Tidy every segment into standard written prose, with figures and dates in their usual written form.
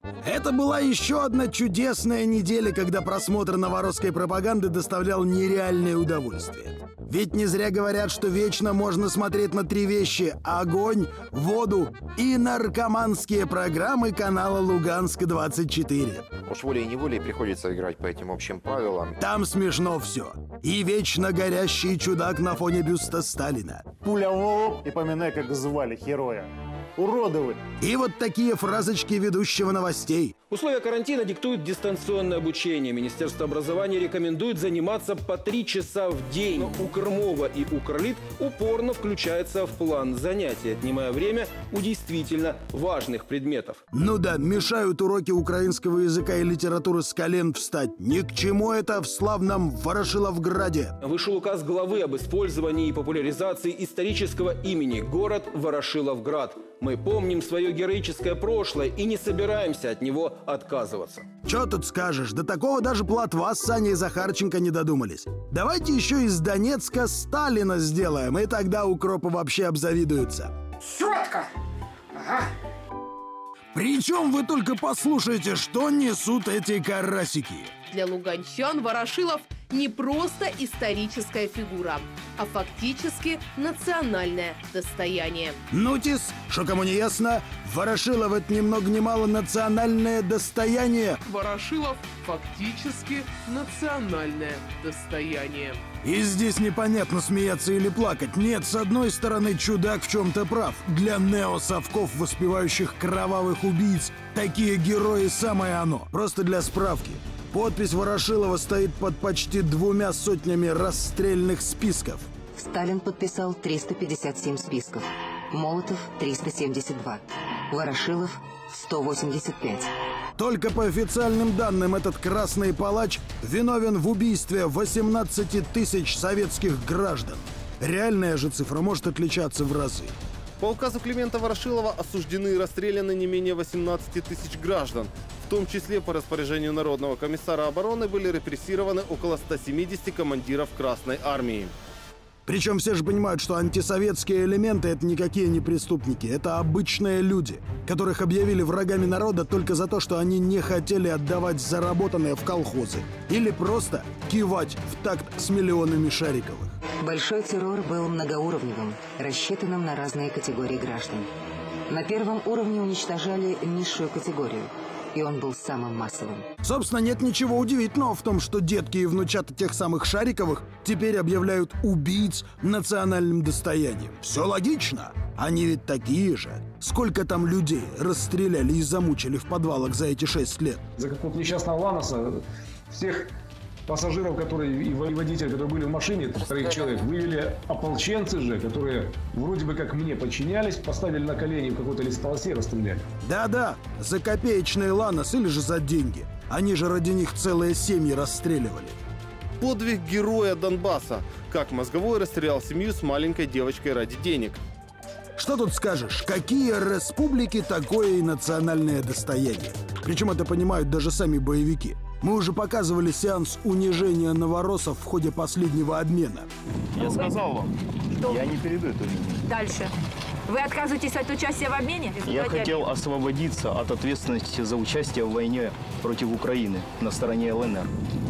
Это была еще одна чудесная неделя, когда просмотр новорусской пропаганды доставлял нереальное удовольствие. Ведь не зря говорят, что вечно можно смотреть на три вещи: огонь, воду и наркоманские программы канала «Луганск-24». Уж волей-неволей приходится играть по этим общим правилам. Там смешно все. И вечно горящий чудак на фоне бюста Сталина. Пуля в лоб, и поминай, как звали героя. Уроды вы! И вот такие фразочки ведущего новостей. Условия карантина диктуют дистанционное обучение. Министерство образования рекомендует заниматься по 3 часа в день. Но Укрмова и Укрлит упорно включаются в план занятий, отнимая время у действительно важных предметов. Ну да, мешают уроки украинского языка и литературы с колен встать. Ни к чему это в славном Ворошиловграде. Вышел указ главы об использовании и популяризации исторического имени город Ворошиловград. Мы помним свое героическое прошлое и не собираемся от него отказываться. Чё тут скажешь, до такого даже Плотва с Саней Захарченко не додумались. Давайте еще из Донецка Сталина сделаем, и тогда укропы вообще обзавидуются. Четко! Ага. Причем вы только послушайте, что несут эти карасики. Для луганчан Ворошилов не просто историческая фигура, а фактически национальное достояние. Нутис, что кому не ясно, Ворошилов — это ни много ни мало национальное достояние. Ворошилов фактически национальное достояние. И здесь непонятно, смеяться или плакать. Нет, с одной стороны, чудак в чем-то прав. Для неосовков, воспевающих кровавых убийц, такие герои самое оно. Просто для справки. Подпись Ворошилова стоит под почти 200 расстрельных списков. Сталин подписал 357 списков, Молотов – 372, Ворошилов – 185. Только по официальным данным этот красный палач виновен в убийстве 18 тысяч советских граждан. Реальная же цифра может отличаться в разы. По указу Климента Ворошилова осуждены и расстреляны не менее 18 тысяч граждан. В том числе по распоряжению Народного комиссара обороны были репрессированы около 170 командиров Красной армии. Причем все же понимают, что антисоветские элементы — это никакие не преступники, это обычные люди, которых объявили врагами народа только за то, что они не хотели отдавать заработанное в колхозы или просто кивать в такт с миллионами Шариковых. Большой террор был многоуровневым, рассчитанным на разные категории граждан. На первом уровне уничтожали низшую категорию, и он был самым массовым. Собственно, нет ничего удивительного в том, что детки и внучата тех самых Шариковых теперь объявляют убийц национальным достоянием. Все логично. Они ведь такие же. Сколько там людей расстреляли и замучили в подвалах за эти 6 лет? За какого-то несчастного Ланоса всех пассажиров, которые и водители, которые были в машине, 3 человек, вывели ополченцы же, которые вроде бы как мне подчинялись, поставили на колени в какой-то лесополосе и расстреляли. Да-да, за копеечные Ланос или же за деньги. Они же ради них целые семьи расстреливали. Подвиг героя Донбасса. Как мозговой расстрелял семью с маленькой девочкой ради денег. Что тут скажешь? Какие республики, такое и национальное достояние. Причем это понимают даже сами боевики. Мы уже показывали сеанс унижения новороссов в ходе последнего обмена. Я сказал вам, я не перейду эту линию. Дальше. Вы отказываетесь от участия в обмене? Я хотел освободиться от ответственности за участие в войне против Украины на стороне ЛНР.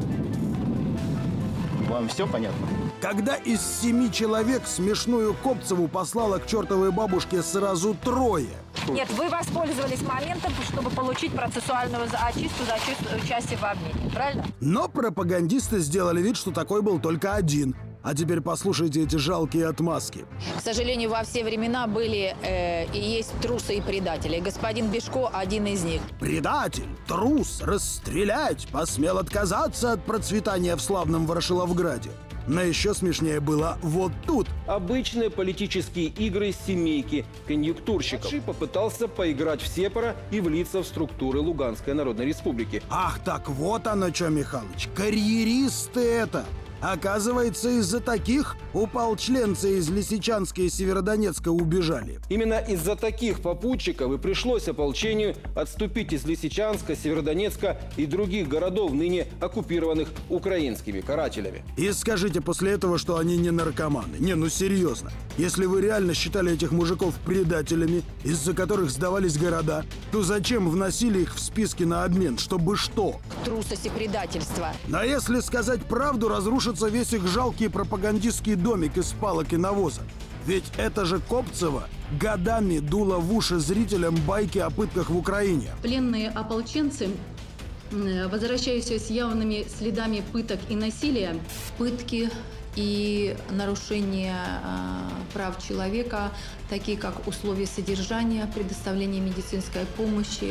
Вам все понятно? Когда из 7 человек смешную Копцеву послала к чертовой бабушке сразу 3. Нет, вы воспользовались моментом, чтобы получить процессуальную очистку за участие в обмене, правильно? Но пропагандисты сделали вид, что такой был только один. А теперь послушайте эти жалкие отмазки. К сожалению, во все времена были и есть трусы и предатели. Господин Бешко один из них. Предатель, трус, расстрелять, посмел отказаться от процветания в славном Ворошиловграде. Но еще смешнее было вот тут. Обычные политические игры семейки конъюнктурщиков. Попытался поиграть в сепара и влиться в структуры Луганской Народной Республики. Ах, так вот оно что, Михалыч, карьеристы это. Оказывается, из-за таких ополченцы из Лисичанска и Северодонецка убежали. Именно из-за таких попутчиков и пришлось ополчению отступить из Лисичанска, Северодонецка и других городов, ныне оккупированных украинскими карателями. И скажите после этого, что они не наркоманы. Не, ну серьезно. Если вы реально считали этих мужиков предателями, из-за которых сдавались города, то зачем вносили их в списки на обмен? Чтобы что? Трусость и предательство. Но если сказать правду, разрушится весь их жалкий пропагандистский домик из палок и навоза. Ведь это же Копцева годами дула в уши зрителям байки о пытках в Украине. Пленные ополченцы, возвращающиеся с явными следами пыток и насилия, пытки и нарушения прав человека, такие как условия содержания, предоставление медицинской помощи,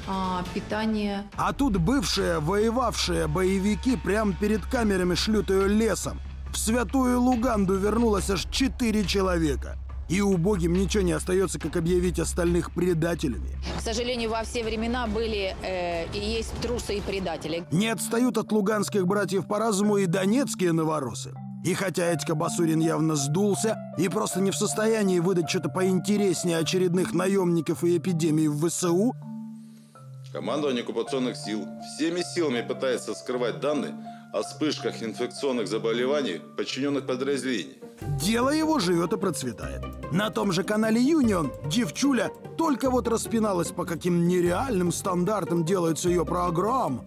питание. А тут бывшие воевавшие боевики прямо перед камерами шлют ее лесом. В Святую Луганду вернулось аж 4 человека. И убогим ничего не остается, как объявить остальных предателями. К сожалению, во все времена были и есть трусы и предатели. Не отстают от луганских братьев по разуму и донецкие новоросы. И хотя Этька Басурин явно сдулся и просто не в состоянии выдать что-то поинтереснее очередных наемников и эпидемий в ВСУ, командование оккупационных сил всеми силами пытается скрывать данные о вспышках инфекционных заболеваний подчиненных подразделений. дело его живет и процветает. На том же канале Юнион девчуля только вот распиналась, по каким нереальным стандартам делается ее программа.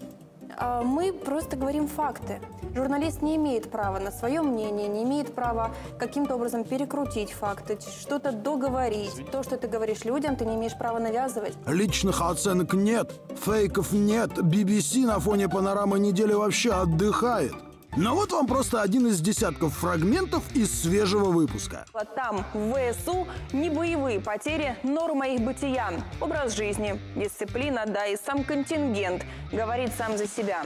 Мы просто говорим факты. Журналист не имеет права на свое мнение, не имеет права каким-то образом перекрутить факты, что-то договорить. То, что ты говоришь людям, ты не имеешь права навязывать. Личных оценок нет, фейков нет. BBC на фоне панорамы недели вообще отдыхает. Но вот вам просто один из десятков фрагментов из свежего выпуска. Там, в ВСУ, не боевые потери, норма их бытия. Образ жизни, дисциплина, да и сам контингент говорит сам за себя.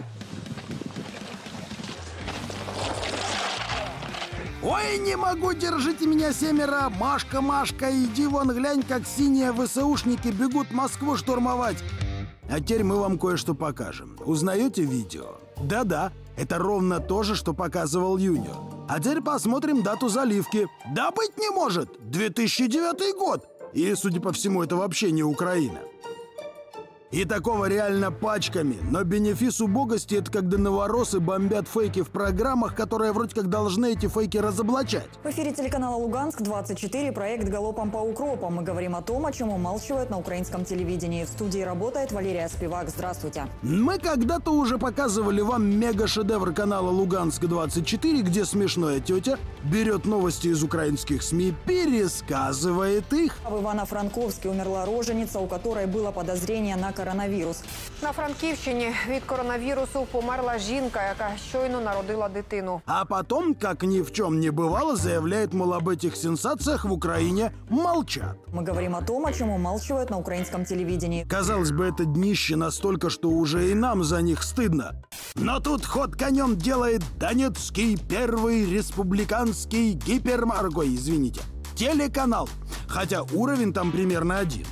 Ой, не могу, держите меня, семеро. Машка, Машка, иди вон, глянь, как синие ВСУшники бегут Москву штурмовать. А теперь мы вам кое-что покажем. Узнаете видео? Да-да, это ровно то же, что показывал Юнион. А теперь посмотрим дату заливки. Да быть не может! 2009 год! И, судя по всему, это вообще не Украина. И такого реально пачками. Но бенефис убогости — это когда новоросы бомбят фейки в программах, которые вроде как должны эти фейки разоблачать. В эфире телеканала «Луганск-24» проект «Галопом по укропам». Мы говорим о том, о чем умалчивают на украинском телевидении. В студии работает Валерия Спивак. Здравствуйте. Мы когда-то уже показывали вам мега-шедевр канала «Луганск-24», где смешная тетя берет новости из украинских СМИ, пересказывает их. В Ивано-Франковске умерла рожениця, у которой было подозрение на коронавірус. На Франківщині від коронавірусу померла жінка, яка щойно народила дитину. А потом, как ни в чем не бывало, заявляет, мол, об этих сенсациях в Украине молчат. Мы говорим о том, о чем умалчивают на украинском телевидении. Казалось бы, это днище настолько, что уже и нам за них стыдно. Но тут ход конем делает Донецкий первый республиканский извините, телеканал. Хотя уровень там примерно один.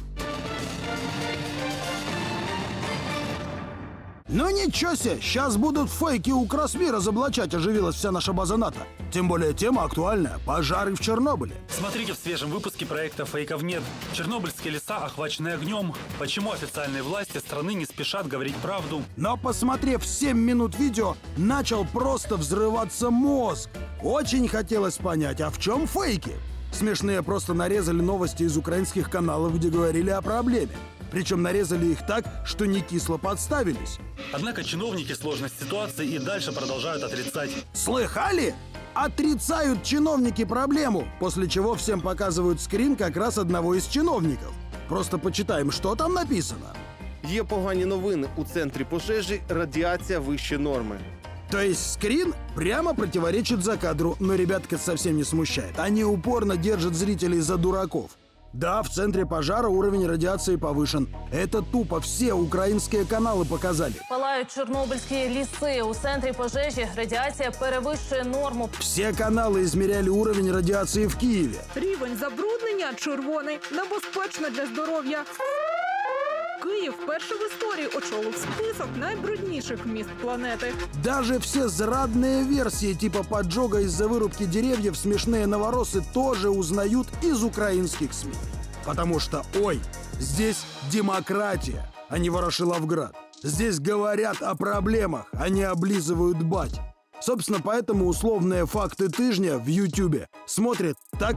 Ну ничего себе, сейчас будут фейки у Красми разоблачать, оживилась вся наша база НАТО. Тем более тема актуальная – пожары в Чернобыле. Смотрите в свежем выпуске проекта «Фейков нет». Чернобыльские леса охвачены огнем. Почему официальные власти страны не спешат говорить правду? Но посмотрев 7 минут видео, начал просто взрываться мозг. Очень хотелось понять, а в чем фейки? Смешные просто нарезали новости из украинских каналов, где говорили о проблеме. Причем нарезали их так, что не кисло подставились. Однако чиновники сложность ситуации и дальше продолжают отрицать. Слыхали? Отрицают чиновники проблему, после чего всем показывают скрин как раз одного из чиновников. Просто почитаем, что там написано. Є погані новини. У центрі пожежі радіація вище норми. То есть скрин прямо противоречит закадру, но ребятка совсем не смущает. Они упорно держат зрителей за дураков. Да, в центре пожара уровень радиации повышен. Это тупо все украинские каналы показали. Палають чорнобильські ліси. У центрі пожежі радіація перевищує норму. Все каналы измеряли уровень радиации в Киеве. Рівень забруднення червоний, небезпечно для здоров'я. Київ вперше в історії очолив список найбрудніших міст планети. Даже все зрадные версии типа поджога из-за вырубки деревьев смешные новороссы тоже узнают из украинских СМИ. Потому что, ой, здесь демократия, а не Ворошиловград. Здесь говорят о проблемах, а не облизывают бать. Собственно, поэтому условные факты тыжня в Ютубе смотрят так,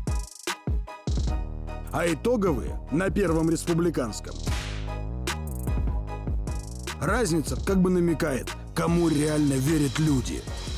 а итоговые на Первом республиканском. Разница как бы намекает, кому реально верят люди.